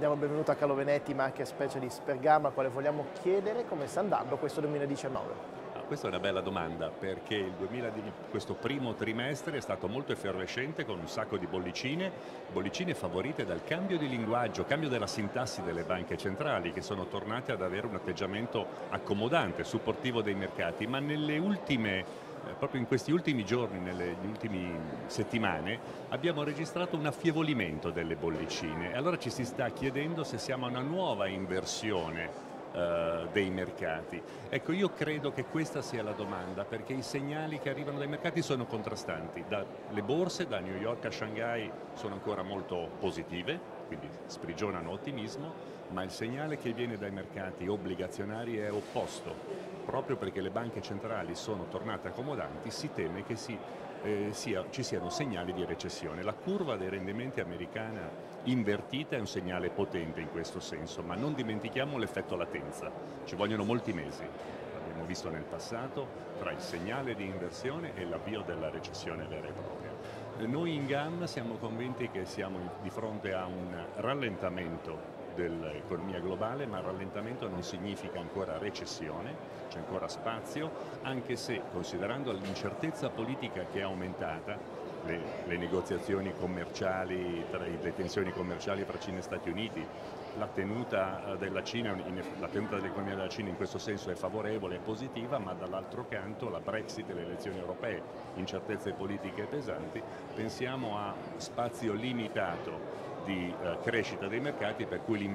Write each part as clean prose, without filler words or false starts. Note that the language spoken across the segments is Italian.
diamo il benvenuto a Carlo Benetti, market specialist per Gamma, al quale vogliamo chiedere come sta andando questo 2019. Questa è una bella domanda perché questo primo trimestre è stato molto effervescente con un sacco di bollicine favorite dal cambio di linguaggio, cambio della sintassi delle banche centrali che sono tornate ad avere un atteggiamento accomodante, supportivo dei mercati, ma proprio in questi ultimi giorni, nelle ultime settimane, abbiamo registrato un affievolimento delle bollicine e allora ci si sta chiedendo se siamo a una nuova inversione dei mercati. Ecco, io credo che questa sia la domanda, perché i segnali che arrivano dai mercati sono contrastanti. Le borse da New York a Shanghai sono ancora molto positive, quindi sprigionano ottimismo, ma il segnale che viene dai mercati obbligazionari è opposto. Proprio perché le banche centrali sono tornate accomodanti, si teme che ci siano segnali di recessione. La curva dei rendimenti americana invertita è un segnale potente in questo senso, ma non dimentichiamo l'effetto latenza. Ci vogliono molti mesi, l'abbiamo visto nel passato, tra il segnale di inversione e l'avvio della recessione vera e propria. Noi in GAM siamo convinti che siamo di fronte a un rallentamento dell'economia globale, ma rallentamento non significa ancora recessione, c'è ancora spazio, anche se considerando l'incertezza politica che è aumentata, le negoziazioni commerciali, le tensioni commerciali tra Cina e Stati Uniti, la tenuta dell'economia della Cina in questo senso è favorevole, è positiva, ma dall'altro canto la Brexit e le elezioni europee, incertezze politiche pesanti, pensiamo a spazio limitato di crescita dei mercati, per cui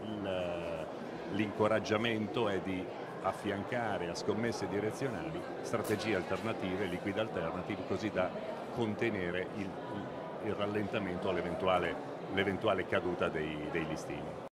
l'incoraggiamento è di affiancare a scommesse direzionali strategie alternative, liquid alternative, così da contenere il rallentamento o l'eventuale caduta dei listini.